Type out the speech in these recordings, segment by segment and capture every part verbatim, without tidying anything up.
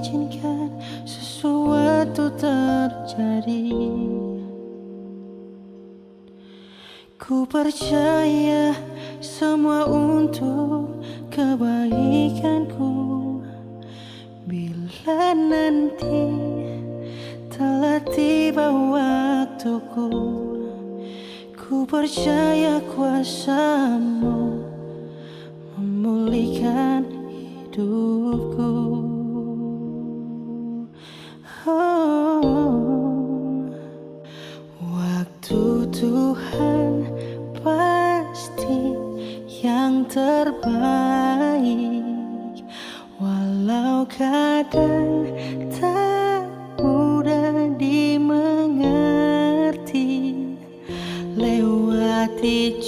izinkan sesuatu terjadi. Ku percaya semua untuk kebaikanku. Bila nanti telah tiba waktuku, ku percaya kuasamu memulihkan hidupku. Oh, waktu Tuhan pasti yang terbaik, walau kadang tak mudah dimengerti. Lewati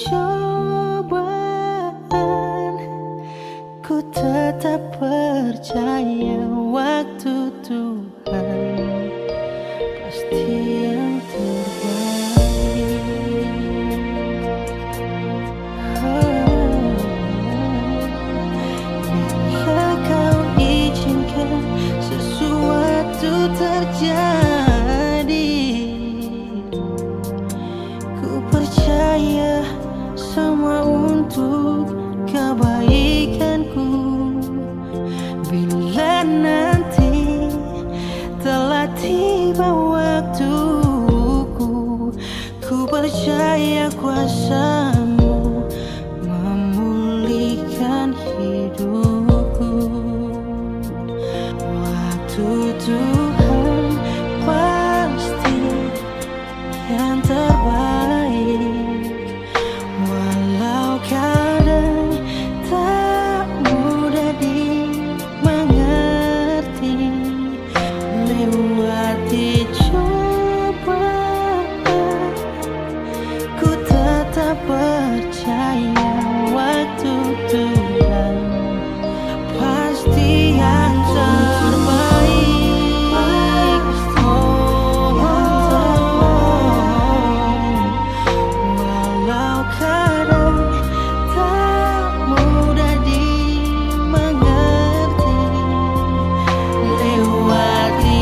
cobaan, ku tetap percaya waktu Tuhan pasti yang terbaik. Oh, bila kau izinkan sesuatu terjadi, ku percaya semua untuk kebaikanku. Bila nanti telah tiba waktuku, ku percaya kuasamu memulihkan hidupku. Waktu Tuhan pasti yang terbaik, walau kadang tak mudah dimengerti. Lewati cobaan, ku tetap percaya waktu Tuhan pasti yang terbaik. Oh, walau kadang tak mudah dimengerti. Lewati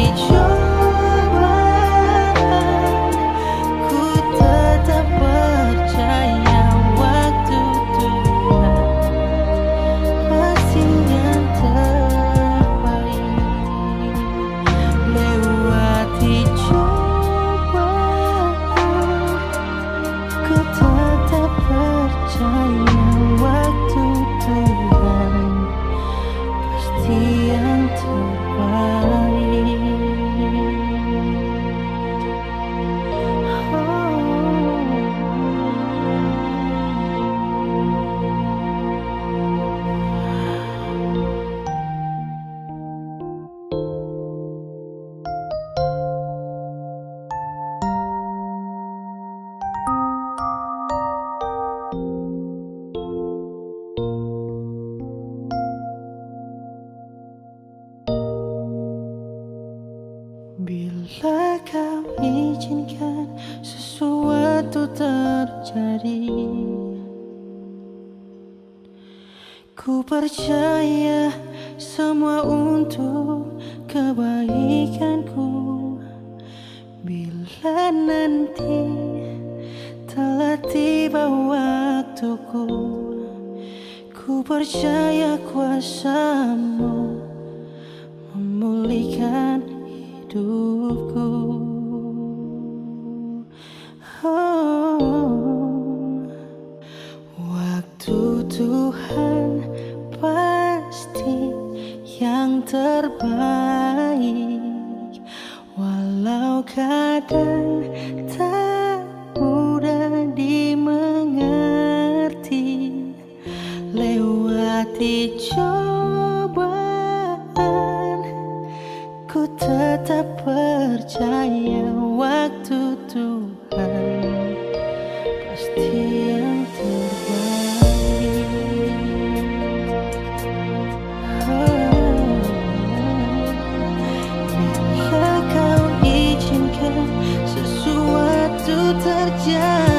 cobaan, ku tetap percaya waktu Tuhan pasti yang terbaik. Lewati cobaan, ku tetap percaya waktu Tuhan pasti yang terbaik. Bila kau izinkan sesuatu terjadi, ku percaya semua untuk kebaikanku. Bila nanti telah tiba waktuku, ku percaya kuasamu memulihkan hidupku. Oh, waktu Tuhan pasti yang terbaik, walau kadang tak mudah dimengerti. Lewati cobaan, ku tetap percaya waktu Tuhan pasti yang terbaik. Oh, bila kau izinkan sesuatu terjadi,